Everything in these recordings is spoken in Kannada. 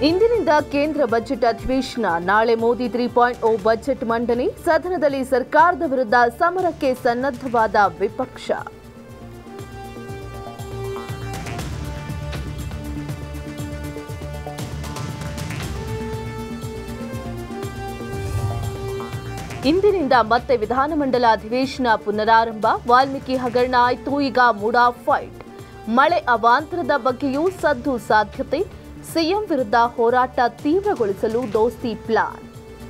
ಇಂದಿನಿಂದ ಕೇಂದ್ರ ಬಜೆಟ್ ಅಧಿವೇಶನ. ನಾಳೆ ಮೋದಿ 3.0 ಬಜೆಟ್ ಮಂಡನೆ. ಸದನದಲ್ಲಿ ಸರ್ಕಾರದ ವಿರುದ್ಧ ಸಮರಕ್ಕೆ ಸನ್ನದ್ಧವಾದ ವಿಪಕ್ಷ. ಇಂದಿನಿಂದ ಮತ್ತೆ ವಿಧಾನಮಂಡಲ ಅಧಿವೇಶನ ಪುನರಾರಂಭ. ವಾಲ್ಮೀಕಿ ಹಗರಣ ಆಯ್ತು, ಈಗ ಮೂಡಾ ಫೈಟ್. ಮಳೆ ಅವಾಂತರದ ಬಗ್ಗೆಯೂ ಸದ್ದು ಸಾಧ್ಯತೆ. ಸಿಎಂ ವಿರುದ್ಧ ಹೋರಾಟ ತೀವ್ರಗೊಳಿಸಲು ದೋಸ್ತಿ ಪ್ಲಾನ್.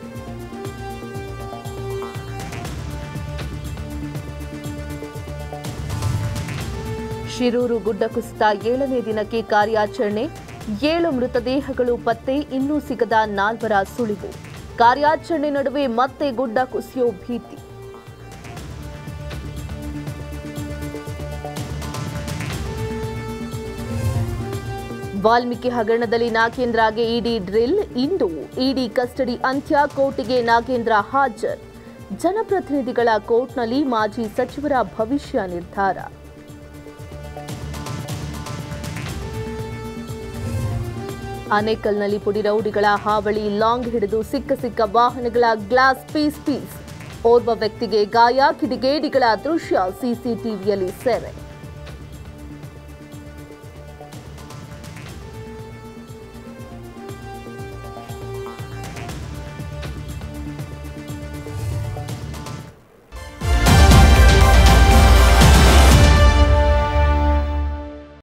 ಶಿರೂರು ಗುಡ್ಡ ಕುಸಿತ 7ನೇ ದಿನಕ್ಕೆ ಕಾರ್ಯಾಚರಣೆ. 7 ಮೃತದೇಹಗಳು ಪತ್ತೆ, ಇನ್ನೂ ಸಿಗದ 4ರ ಸುಳಿವು. ಕಾರ್ಯಾಚರಣೆ ನಡುವೆ ಮತ್ತೆ ಗುಡ್ಡ ಕುಸಿಯೋ ಭೀತಿ. ವಾಲ್ಮೀಕಿ ಹಗರಣದಲ್ಲಿ ನಾಗೇಂದ್ರಗೆ ಇಡಿ ಡ್ರಿಲ್. ಇಂದು ಇಡಿ ಕಸ್ಟಡಿ ಅಂತ್ಯ. ಕೋರ್ಟಿಗೆ ನಾಗೇಂದ್ರ ಹಾಜರ್. ಜನಪ್ರತಿನಿಧಿಗಳ ಕೋರ್ಟ್ನಲ್ಲಿ ಮಾಜಿ ಸಚಿವರ ಭವಿಷ್ಯ ನಿರ್ಧಾರ. ಆನೇಕಲ್ನಲ್ಲಿ ಪುಡಿ ರೌಡಿಗಳ ಹಾವಳಿ. ಲಾಂಗ್ ಹಿಡಿದು ಸಿಕ್ಕ ವಾಹನಗಳ ಗ್ಲಾಸ್ ಪೀಸ್. ಓರ್ವ ವ್ಯಕ್ತಿಗೆ ಗಾಯ. ಕಿಡಿಗೇಡಿಗಳ ದೃಶ್ಯ ಸಿಸಿಟಿವಿಯಲ್ಲಿ ಸೆರೆ.